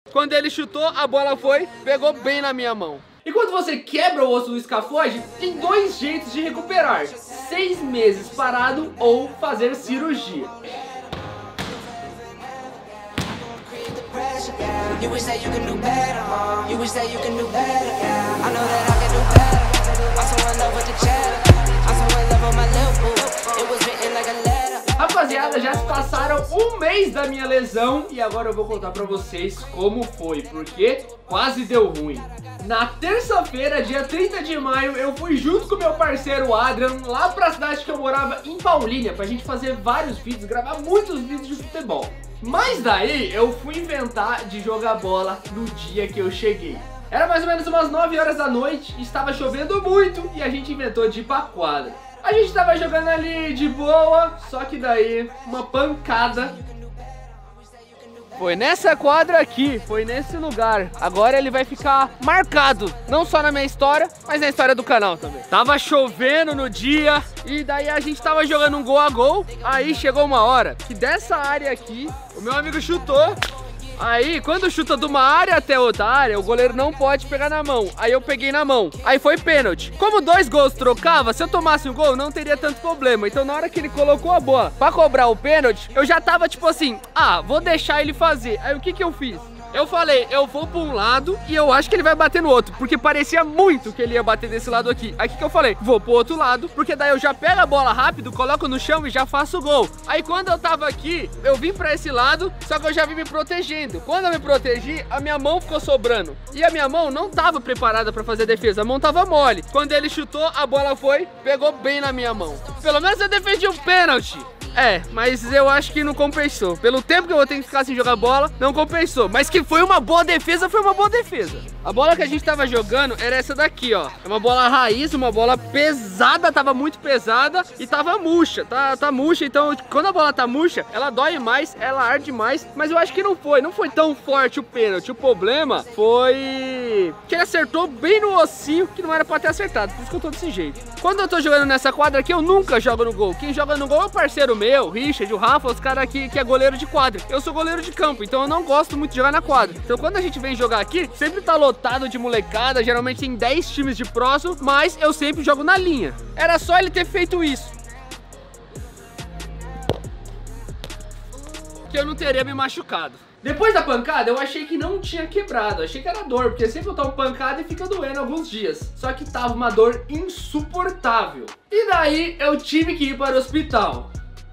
Quando ele chutou, a bola foi, pegou bem na minha mão. E quando você quebra o osso do escafoide, tem dois jeitos de recuperar: 6 meses parado ou fazer cirurgia. Rapaziada, já se passaram um mês da minha lesão e agora eu vou contar pra vocês como foi, porque quase deu ruim. Na terça-feira, dia 30 de maio, eu fui junto com meu parceiro Adrian lá pra cidade que eu morava, em Paulínia, pra gente fazer vários vídeos, gravar muitos vídeos de futebol. Mas daí eu fui inventar de jogar bola no dia que eu cheguei. Era mais ou menos umas 9 horas da noite, estava chovendo muito e a gente inventou de ir pra quadra. A gente tava jogando ali de boa, só que daí uma pancada. Foi nessa quadra aqui, foi nesse lugar. Agora ele vai ficar marcado, não só na minha história, mas na história do canal também. Tava chovendo no dia e daí a gente tava jogando um gol a gol. Aí chegou uma hora que dessa área aqui, o meu amigo chutou. Aí, quando chuta de uma área até outra área, o goleiro não pode pegar na mão. Aí eu peguei na mão. Aí foi pênalti. Como 2 gols trocava, se eu tomasse um gol, não teria tanto problema. Então, na hora que ele colocou a bola pra cobrar o pênalti, eu já tava tipo assim, vou deixar ele fazer. Aí o que que eu fiz? Eu falei, eu vou pra um lado e eu acho que ele vai bater no outro, porque parecia muito que ele ia bater desse lado aqui. Aí o que eu falei? Vou pro outro lado, porque daí eu já pego a bola rápido, coloco no chão e já faço o gol. Aí quando eu tava aqui, eu vim pra esse lado, só que eu já vim me protegendo. Quando eu me protegi, a minha mão ficou sobrando. E a minha mão não tava preparada pra fazer a defesa, a mão tava mole. Quando ele chutou, a bola foi, pegou bem na minha mão. Pelo menos eu defendi um pênalti. Mas eu acho que não compensou. Pelo tempo que eu vou ter que ficar sem jogar bola, não compensou. Mas que foi uma boa defesa, foi uma boa defesa. A bola que a gente tava jogando era essa daqui, ó. É uma bola raiz, uma bola pesada, tava muito pesada e tava murcha, tá murcha. Então, quando a bola tá murcha, ela dói mais, ela arde mais. Mas eu acho que não foi tão forte o pênalti. O problema foi que ele acertou bem no ossinho, que não era pra ter acertado. Por isso que eu tô desse jeito. Quando eu tô jogando nessa quadra aqui, eu nunca jogo no gol. Quem joga no gol é o parceiro meu, o Richard, o Rafa, os caras aqui que é goleiro de quadra. Eu sou goleiro de campo, então eu não gosto muito de jogar na quadra. Então quando a gente vem jogar aqui, sempre tá lotado de molecada, geralmente tem 10 times de próximo, mas eu sempre jogo na linha. Era só ele ter feito isso, que eu não teria me machucado. Depois da pancada, eu achei que não tinha quebrado, achei que era dor, porque sempre eu tomo pancada e fica doendo alguns dias. Só que tava uma dor insuportável. E daí eu tive que ir para o hospital.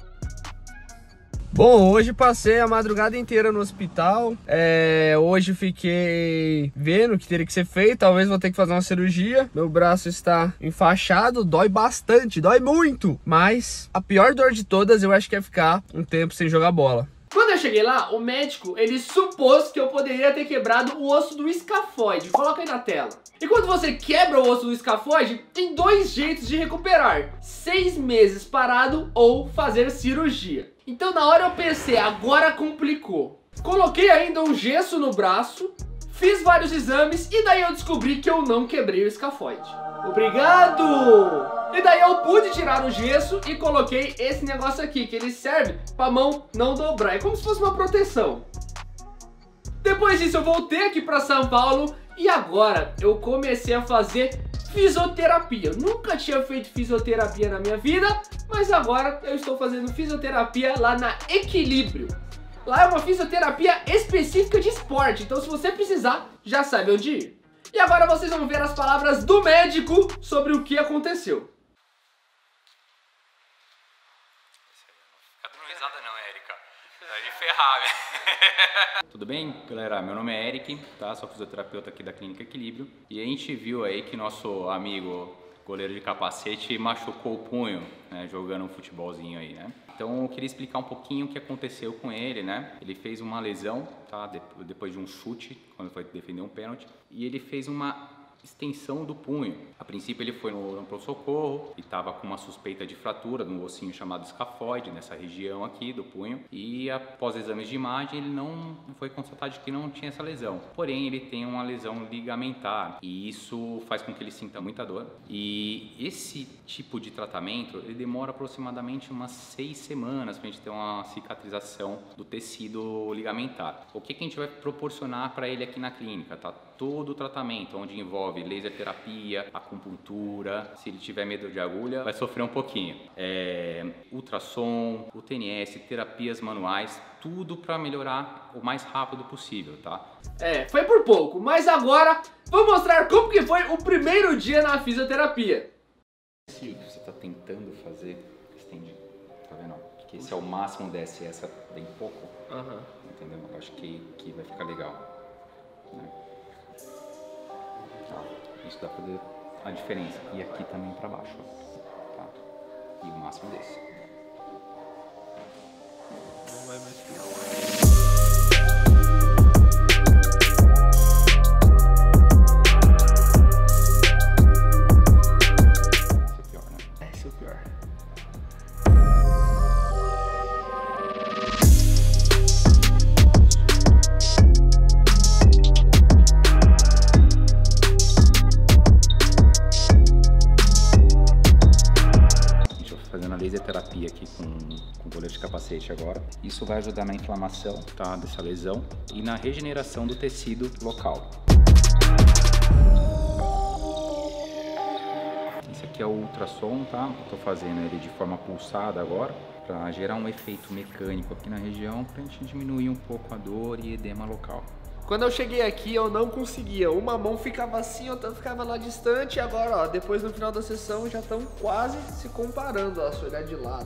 Bom, hoje passei a madrugada inteira no hospital. Hoje fiquei vendo o que teria que ser feito. Talvez vou ter que fazer uma cirurgia. Meu braço está enfaixado, dói bastante, dói muito. Mas a pior dor de todas eu acho que é ficar um tempo sem jogar bola. Quando eu cheguei lá, o médico, ele supôs que eu poderia ter quebrado o osso do escafoide. Coloca aí na tela. E quando você quebra o osso do escafoide, tem dois jeitos de recuperar: 6 meses parado ou fazer cirurgia. Então na hora eu pensei, agora complicou. Coloquei ainda um gesso no braço, fiz vários exames e daí eu descobri que eu não quebrei o escafoide. Obrigado! E daí eu pude tirar o gesso e coloquei esse negócio aqui, que ele serve pra mão não dobrar. É como se fosse uma proteção. Depois disso eu voltei aqui pra São Paulo e agora eu comecei a fazer fisioterapia. Nunca tinha feito fisioterapia na minha vida, mas agora eu estou fazendo fisioterapia lá na Equilíbrio. Lá é uma fisioterapia específica de esporte, então se você precisar, já sabe onde ir. E agora vocês vão ver as palavras do médico sobre o que aconteceu. Fica dando risada não, Érica. Vai me ferrar, velho. Tudo bem, galera? Meu nome é Eric, tá? Sou fisioterapeuta aqui da Clínica Equilíbrio. E a gente viu aí que nosso amigo goleiro de capacete machucou o punho, né? Jogando um futebolzinho aí, né? Então eu queria explicar um pouquinho o que aconteceu com ele, né? Ele fez uma lesão, tá? Depois de um chute, quando foi defender um pênalti. E ele fez uma extensão do punho. A princípio ele foi no pronto-socorro e estava com uma suspeita de fratura de um ossinho chamado escafoide nessa região aqui do punho, e após exames de imagem ele não foi constatado de que não tinha essa lesão, porém ele tem uma lesão ligamentar e isso faz com que ele sinta muita dor, e esse tipo de tratamento ele demora aproximadamente umas 6 semanas para a gente ter uma cicatrização do tecido ligamentar. O que a gente vai proporcionar para ele aqui na clínica, tá? Todo o tratamento, onde envolve laser terapia, acupuntura, se ele tiver medo de agulha, vai sofrer um pouquinho. Ultrassom, UTNS, terapias manuais, tudo para melhorar o mais rápido possível, tá? Foi por pouco, mas agora vou mostrar como que foi o primeiro dia na fisioterapia. Se você está tentando fazer, estende, tá vendo? Que esse é o máximo desse, essa bem pouco, entendeu? Eu acho que vai ficar legal, né? Tá. Isso dá pra ver a diferença. E aqui também pra baixo, ó. Tá? E o máximo desse. Não vai mais ficar. Esse é o pior, né? Esse é o pior. Laser terapia aqui com goleiro de capacete agora. Isso vai ajudar na inflamação, tá, dessa lesão e na regeneração do tecido local. Esse aqui é o ultrassom, tá? Eu tô fazendo ele de forma pulsada agora para gerar um efeito mecânico aqui na região para a gente diminuir um pouco a dor e edema local. Quando eu cheguei aqui, eu não conseguia. Uma mão ficava assim, outra ficava lá distante. E agora, ó, depois no final da sessão, já estão quase se comparando, ó, se olhar de lado.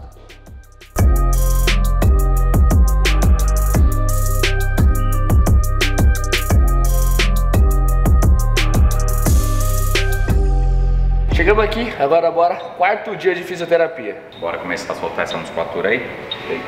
Chegamos aqui, agora bora, 4º dia de fisioterapia. Bora começar a soltar essa musculatura aí? Eita.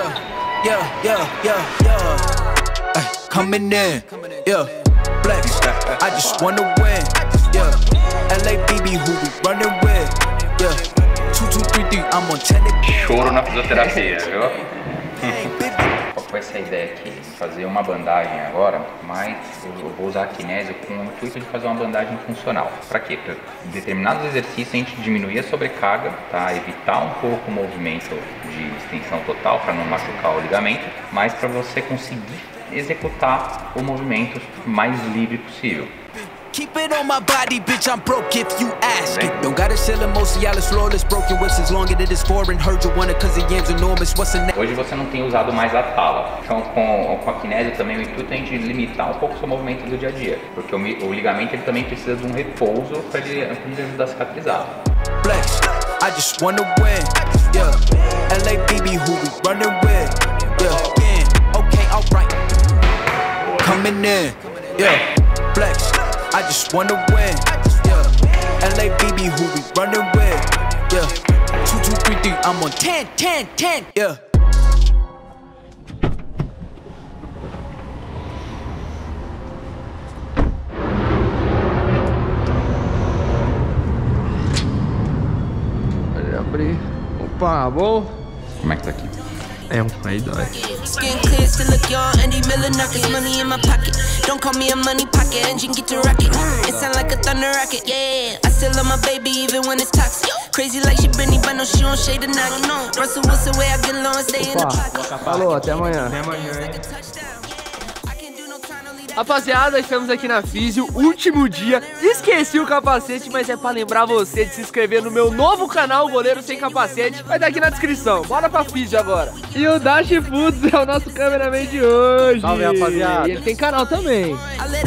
Coming in, yeah, flex, I just wanna win, yeah, LABB who we running with, yeah, 2, 2, 3, 3, I'm on 10. Choro na fisioterapia, viu? Qual foi essa ideia aqui? Fazer uma bandagem agora, mas eu vou usar a kinésio com o intuito de fazer uma bandagem funcional. Para quê? Para determinados exercícios a gente diminuir a sobrecarga, tá? Evitar um pouco o movimento de extensão total para não machucar o ligamento, mas para você conseguir executar o movimento mais livre possível. Keep it on my body, bitch, I'm broke if you ask it. Don't gotta sell emocional, flawless, broken wishes as long as it is foreign. Heard you want it cause the yam's enormous. What's the Hoje você não tem usado mais a tala. Então com a kinésio também o intuito é a gente limitar um pouco o seu movimento do dia a dia. Porque o ligamento ele também precisa de um repouso para ele ajudar a cicatrizar. Flex, I just wanna win, yeah, LABB who we running with, yeah, okay, alright. Coming in, yeah, flex, I just wanna win, yeah, LABB who we running with, yeah, 2, 2, 3, 3, I'm on 10, 10, 10, yeah. Pode abrir. Opa, bom? Como é que tá aqui? Aí dói. Skin clear, still look young, Andy Miller knockers, money in my pocket. Don't call me a money pocket, engine get to rocket. It sound like a thunder rocket, yeah. I still love my baby even when it's toxic. Crazy like she Britney, but no, she don't shade the noggin. Russell Wilson, way I get low and stay in the pocket. Falou, até amanhã. Rapaziada, estamos aqui na Físio, último dia. Esqueci o capacete, mas é pra lembrar você de se inscrever no meu novo canal, Goleiro Sem Capacete. Vai estar aqui na descrição. Bora pra Físio agora. E o Dash Foods é o nosso cameraman de hoje. Salve, rapaziada. E ele tem canal também.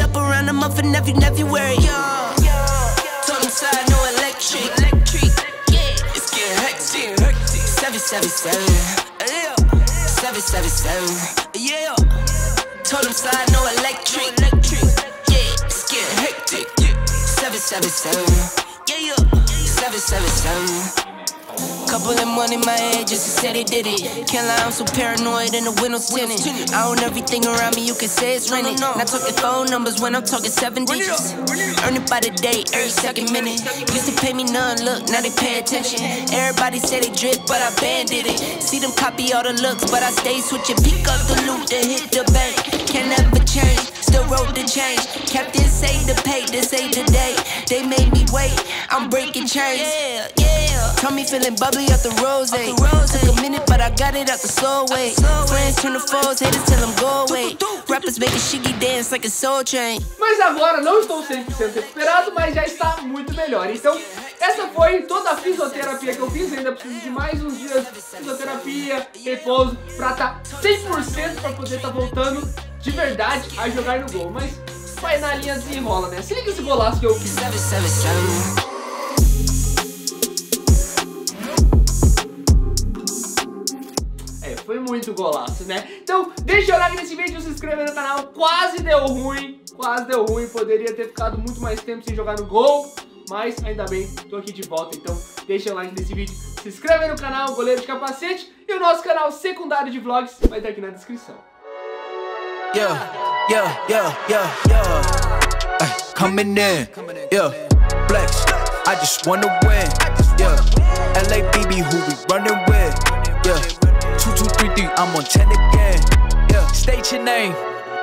Told him slide, no electric, yeah, it's getting hectic, 777, yeah, 777. Couple of money in my head just to say they did it. Can't lie, I'm so paranoid and the windows tinted. I own everything around me, you can say it's rented. Not talking phone numbers when I'm talking 7 digits. Earn it by the day, every second minute. Used to pay me none, look, now they pay attention. Everybody say they drip, but I banded it. See them copy all the looks, but I stay switching. Pick up the loot, then hit the bank. Can never change, still wrote the change. Captain say the pay, this ain't the day. They made me wait, I'm breaking chains. Yeah. Told me feeling bubbly off the rose. Took a minute, but I got it out the slow way. Friends turn to foes, haters tell them go away. Rappers make a shiggy dance like a soul train. Mas agora não estou 100% recuperado, mas já está muito melhor. Então, essa foi toda a fisioterapia que eu fiz. Ainda preciso de mais uns dias de fisioterapia, repouso, pra estar 100% pra poder estar voltando de verdade a jogar no gol. Mas vai na linha, desenrola, né? Se liga esse golaço que eu fiz. Foi muito golaço, né? Então, deixa o like nesse vídeo, se inscreva no canal. Quase deu ruim, poderia ter ficado muito mais tempo sem jogar no gol, mas ainda bem, tô aqui de volta. Então, deixa o like nesse vídeo, se inscreva no canal Goleiro de Capacete e o nosso canal secundário de vlogs vai estar aqui na descrição. Coming in, flex, I just wanna win, LA BB, who we running with, 2, 2, 3, 3, I'm on 10 again. State your name.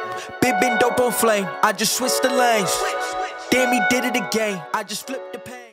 Been dope on flame. I just switched the lanes. Damn, he did it again. I just flipped the page.